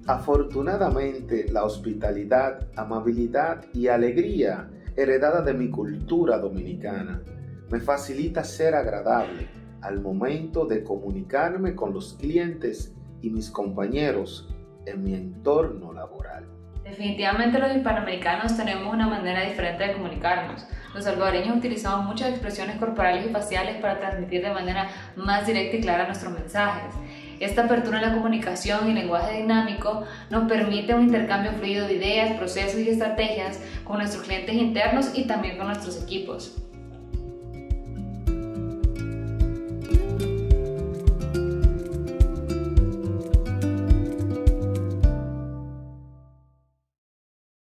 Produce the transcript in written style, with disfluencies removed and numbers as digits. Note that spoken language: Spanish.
Afortunadamente, la hospitalidad, amabilidad y alegría heredada de mi cultura dominicana me facilita ser agradable al momento de comunicarme con los clientes y mis compañeros en mi entorno laboral. Definitivamente los hispanoamericanos tenemos una manera diferente de comunicarnos. Los salvadoreños utilizamos muchas expresiones corporales y faciales para transmitir de manera más directa y clara nuestros mensajes. Esta apertura en la comunicación y lenguaje dinámico nos permite un intercambio fluido de ideas, procesos y estrategias con nuestros clientes internos y también con nuestros equipos.